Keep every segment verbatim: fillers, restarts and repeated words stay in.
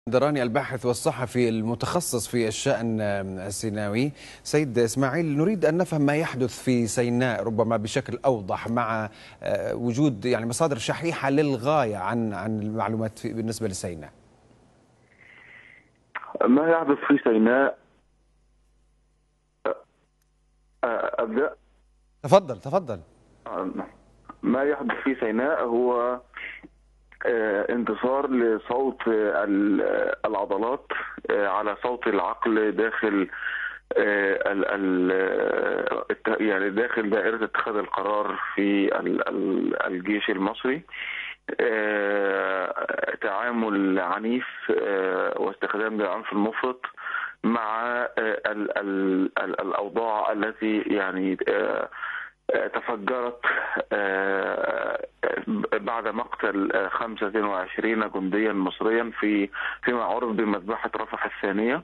دراني الباحث والصحفي المتخصص في الشأن السيناوي. سيد إسماعيل، نريد أن نفهم ما يحدث في سيناء ربما بشكل أوضح مع وجود يعني مصادر شحيحة للغاية عن عن المعلومات بالنسبة لسيناء. ما يحدث في سيناء. أبدأ. تفضل تفضل. ما يحدث في سيناء هو انتصار لصوت العضلات على صوت العقل داخل يعني داخل دائرة اتخاذ القرار في الجيش المصري. تعامل عنيف واستخدام للعنف المفرط مع الأوضاع التي يعني تفجرت بعد مقتل خمسة وعشرين جنديا مصريا في فيما عرف بمذبحة رفح الثانية.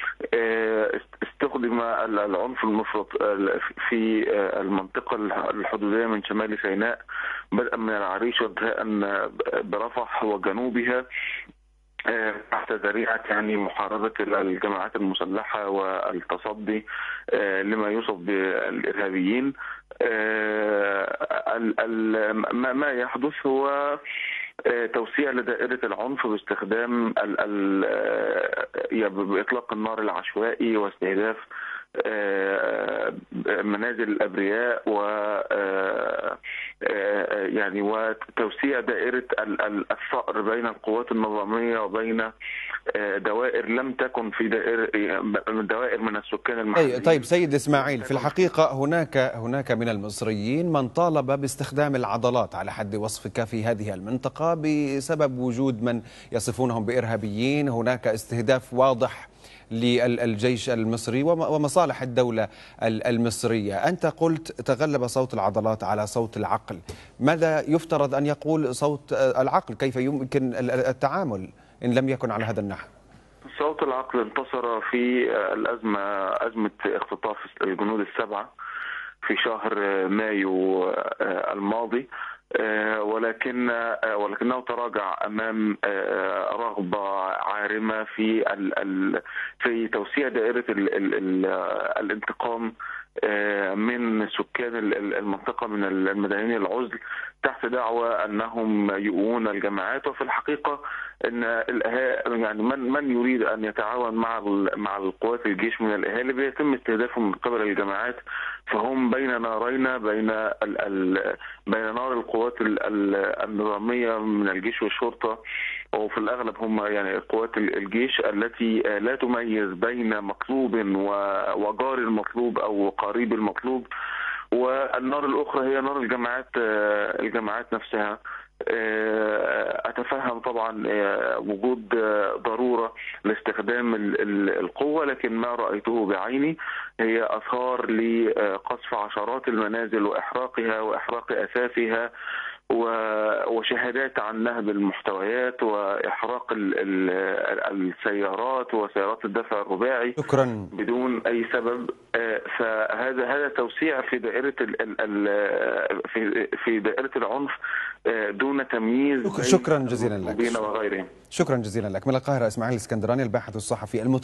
استخدم العنف المفرط في المنطقة الحدودية من شمال سيناء بدءا من العريش وانتهاء برفح وجنوبها تحت ذريعة يعني محاربة الجماعات المسلحة والتصدي لما يوصف بالإرهابيين. ما يحدث هو توسيع لدائرة العنف باستخدام بإطلاق النار العشوائي واستهداف منازل الأبرياء و يعني وتوسيع دائرة الثأر بين القوات النظامية وبين دوائر لم تكن في دائر دوائر من السكان المحليين. طيب سيد إسماعيل، في الحقيقة هناك هناك من المصريين من طالب باستخدام العضلات على حد وصفك في هذه المنطقة بسبب وجود من يصفونهم بإرهابيين. هناك استهداف واضح للجيش المصري ومصالح الدولة المصرية. أنت قلت تغلب صوت العضلات على صوت العقل. ماذا يفترض أن يقول صوت العقل؟ كيف يمكن التعامل إن لم يكن على هذا النحو؟ صوت العقل انتصر في الأزمة أزمة اختطاف الجنود السبعة في شهر مايو الماضي، ولكن ولكنه تراجع امام رغبه عارمه في في توسيع دائره الانتقام من سكان المنطقه من المدنيين العزل تحت دعوى انهم يؤون الجماعات. وفي الحقيقه ان يعني من من يريد ان يتعاون مع مع القوات الجيش من الاهالي بيتم استهدافهم من قبل الجماعات، فهم بين نارين بين ال ال بين نار القوات النظاميه من الجيش والشرطه، وفي الاغلب هم يعني قوات الجيش التي لا تميز بين مطلوب وجار المطلوب او قريب المطلوب، والنار الاخرى هي نار الجماعات الجماعات نفسها. أتفهم طبعا وجود ضرورة لاستخدام القوة، لكن ما رأيته بعيني هي آثار لقصف عشرات المنازل وإحراقها وإحراق أثاثها وشهادات عن نهب المحتويات وإحراق السيارات وسيارات الدفع الرباعي شكرا بدون أي سبب. فهذا هذا توسيع في دائرة في في دائرة العنف دون تمييز شكرا جزيلا لك بين وغيرهم. شكرا جزيلا لك. من القاهرة إسماعيل الإسكندراني الباحث الصحفي المتخصص